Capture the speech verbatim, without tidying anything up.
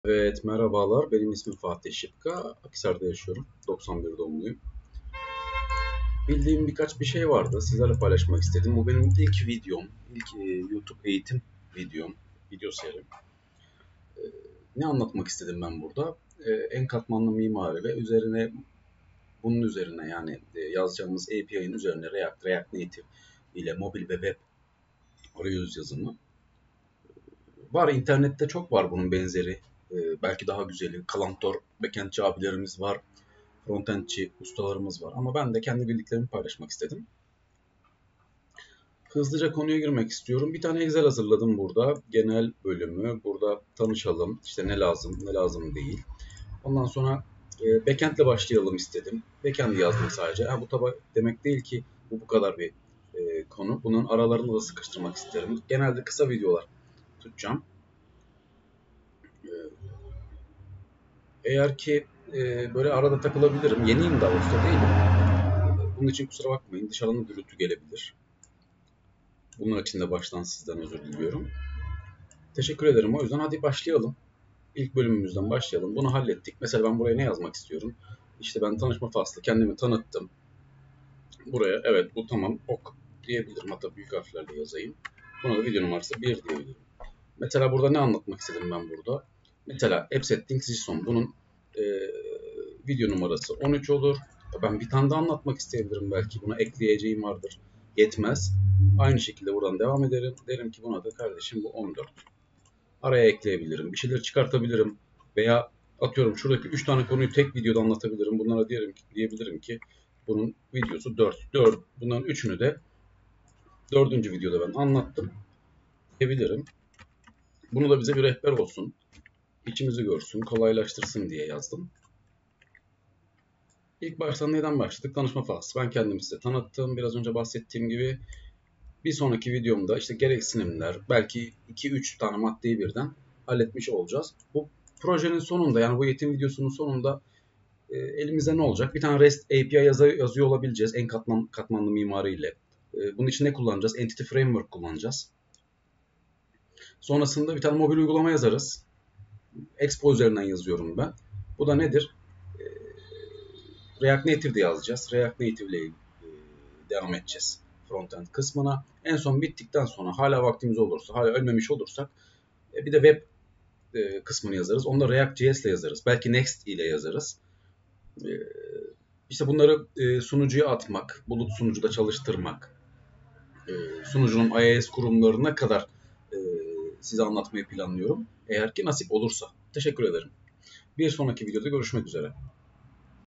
Evet, merhabalar. Benim ismim Fatih Şıpka. Akhisar'da yaşıyorum. doksan bir doğumluyum. Bildiğim birkaç bir şey vardı. Sizlerle paylaşmak istedim. Bu benim ilk videom. İlk e, YouTube eğitim videom. Video serim. E, ne anlatmak istedim ben burada? E, en katmanlı mimari ve üzerine bunun üzerine yani e, yazacağımız A P I'nin üzerine React, React Native ile mobil ve web arayüz yazımı. Var, internette çok var bunun benzeri. E, belki daha güzeli. Kalantor backendçi abilerimiz var. Frontendçi ustalarımız var. Ama ben de kendi bildiklerimi paylaşmak istedim. Hızlıca konuya girmek istiyorum. Bir tane Excel hazırladım burada. Genel bölümü. Burada tanışalım. İşte ne lazım, ne lazım değil. Ondan sonra e, backend ile başlayalım istedim. Backend yazdım sadece. Ha, bu tabi demek değil ki bu bu kadar bir e, konu. Bunun aralarını da sıkıştırmak isterim. Genelde kısa videolar tutacağım. E, eğer ki e, böyle arada takılabilirim. Yeniyim daha usta değilim. Bunun için kusura bakmayın. Dışarıdan gürültü gelebilir. Bunun için de baştan sizden özür diliyorum. Teşekkür ederim. O yüzden hadi başlayalım. İlk bölümümüzden başlayalım. Bunu hallettik. Mesela ben buraya ne yazmak istiyorum? İşte ben tanışma faslı. Kendimi tanıttım. Buraya evet bu tamam ok diyebilirim. Hatta büyük harflerle yazayım. Buna da video numarası bir diyebilirim. Mesela burada ne anlatmak istedim ben burada? Mesela App Settings JSON. Bunun e, video numarası on üç olur. Ben bir tane daha anlatmak isteyebilirim belki. Buna ekleyeceğim vardır. Yetmez. Aynı şekilde buradan devam ederim. Derim ki buna da kardeşim bu on dört. Araya ekleyebilirim. Bir şeyler çıkartabilirim. Veya atıyorum şuradaki üç tane konuyu tek videoda anlatabilirim. Bunlara diyelim ki, diyebilirim ki bunun videosu dört. dört. Bunların üçünü de dördüncü videoda ben anlattım diyebilirim. Bunu da bize bir rehber olsun. İçimizi görsün, kolaylaştırsın diye yazdım. İlk başta neden başladık? Tanışma faslı. Ben kendimi size tanıttım. Biraz önce bahsettiğim gibi bir sonraki videomda işte gereksinimler, belki iki üç tane maddeyi birden halletmiş olacağız. Bu projenin sonunda yani bu eğitim videosunun sonunda e, elimizde ne olacak? Bir tane REST A P I yazı, yazıyor olabileceğiz en katman, katmanlı mimariyle. E, bunun için ne kullanacağız? Entity Framework kullanacağız. Sonrasında bir tane mobil uygulama yazarız. Expo üzerinden yazıyorum ben. Bu da nedir? E, React Native'de yazacağız. React Native ile e, devam edeceğiz frontend kısmına. En son bittikten sonra hala vaktimiz olursa, hala ölmemiş olursak e, bir de web e, kısmını yazarız. Onu da React.js ile yazarız. Belki Next ile yazarız. E, işte bunları e, sunucuya atmak, bulut sunucuda çalıştırmak, e, sunucunun I A S kurumlarına kadar e, size anlatmayı planlıyorum. Eğer ki nasip olursa. Teşekkür ederim. Bir sonraki videoda görüşmek üzere.